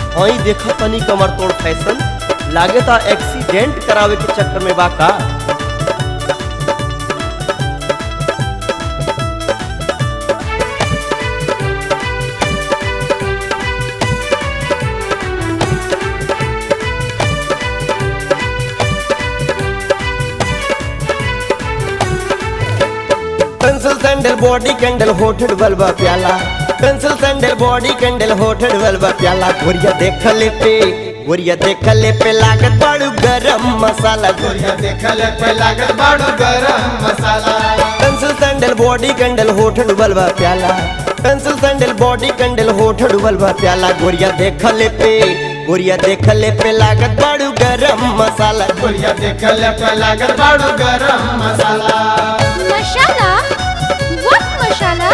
हई देखा तनी कमर तोड़ फैशन लागे ता एक्सीडेंट करावे के चक्कर में बाका। पेंसिल सैंडल बॉडी कैंडल होठड़ बलबा प्याला, पेंसिल सैंडल बॉडी कैंडल होठड़ बलबा प्याला। गोरिया देख ले पे लागत बाड़ू गरम मसाला, गोरिया देख ले पे लागत बाड़ू गरम मसाला। पेंसिल सैंडल बॉडी कैंडल होठड़ बलबा प्याला, पेंसिल सैंडल बॉडी कैंडल होठड़ बलबा प्याला। गोरिया देख ले पे लागत बाड़ू गरम मसाला, गोरिया देख ले पे लागत बाड़ू गरम मसाला। मसाला? What मसाला?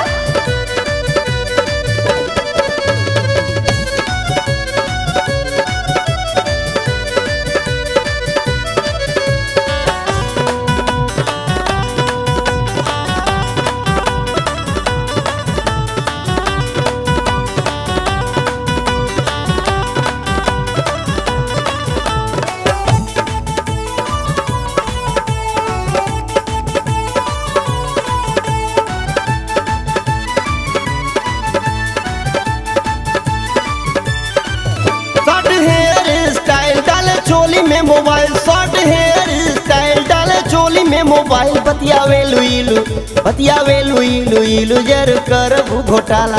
चोली में मोबाइल शॉर्ट हेयर स्टाइल डाले चोली में मोबाइल बतियावे लुई लुई जर करबू घोटाला।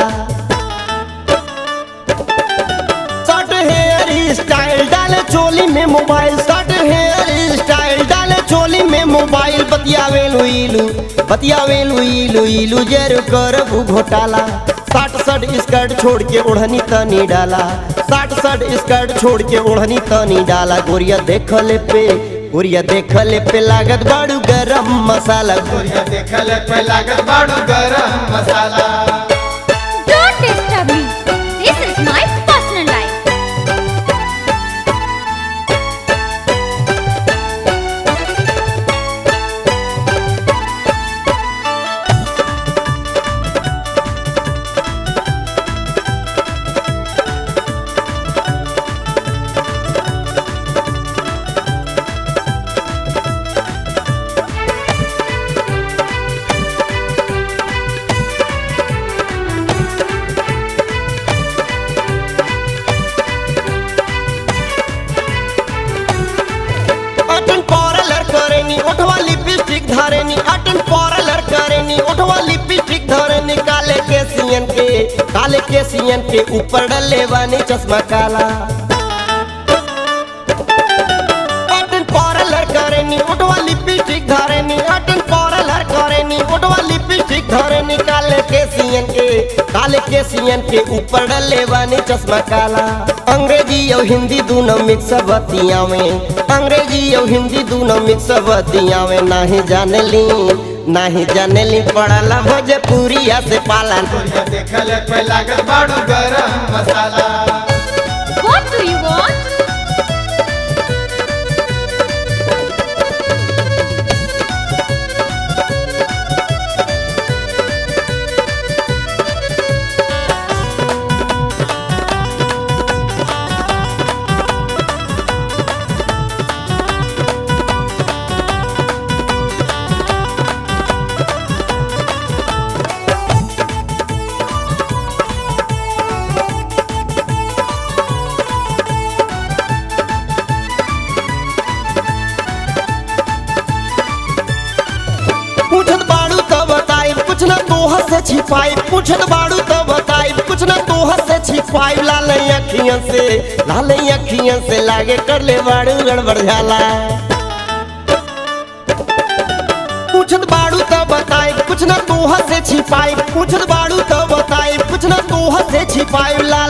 शॉर्ट हेयर स्टाइल डाले चोली में मोबाइल, शॉर्ट हेयर स्टाइल डाले चोली में मोबाइल बतियावे लुई जर करबू घोटाला। साठ स्कर्ट छोड़ के ओढ़नी तनी डाला, साठ स्कर्ट छोड़ के ओढ़नी तनी डाला। गोरिया देख ले पे लागत बाड़ू गरम मसाला, गोरिया देख ले पे लागत बाड़ू गरम मसाला। Don't disturb me. This is my personal life. धरेनी अटन पार्लर करेनी ओठवा लिपस्टिक धरेनी काले के सीएन के ऊपर डले वानी चश्मा काला। अटन पार्लर करेनी ओठवा लिपस्टिक धरेनी, अटन पार्लर करेनी ओठवा लिपस्टिक धरेनी काले के सीएन के ऊपर डले वानी चश्मा काला। अंग्रेजी और हिंदी दोनों मिक्स बतिया में, अंग्रेजी और हिंदी दोनों मिक्स बतिया में। नहीं जाने ली पड़ला भोजपुरिया से पालन। गोरिया देख ले पे लागत बाड़ू गरम मसाला। What do you want? पूछत बाड़ू तो बताई कुछ न तोह से छिपाई, पूछत बाड़ू तो बताई कुछ न तोह से छिपाई। लाल अखियन से लागे कर ले बाड़ू गड़बड़ झाला। पूछत बाड़ू तो बताई कुछ न तोह से छिपाई, पूछत बाड़ू तो बताई कुछ न तोह से छिपाई। लाल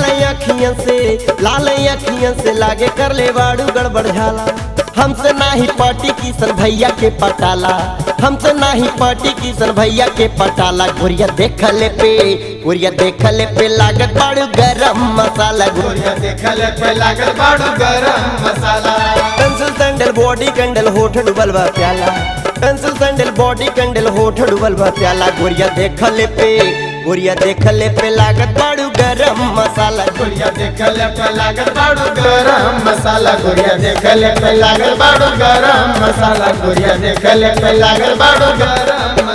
अखियन से लागे कर ले बाड़ू गड़बड़ झाला। हमसे नाही पार्टी किशन भैया के पटाला, हमसे नाही पार्टी किशन भैया के पटाला। गोरिया देख ले पे लागत बाड़ू गरम मसाला, गोरिया देख ले पे लागत बाड़ू गरम मसाला। पेंसिल सैंडल बॉडी कैंडल होठ डुबल बा प्याला, पेंसिल सैंडल बॉडी कैंडल होठ डुबल बा प्याला। गोरिया देख ले गोरिया देखले पे लागत बाड़ू गरम मसाला। गोरिया देखले पे लागत बाड़ू गरम मसाला। गोरिया देखले पे लागत बाड़ू गरम मसाला। गोरिया देखले पे लागत बाड़ू गरम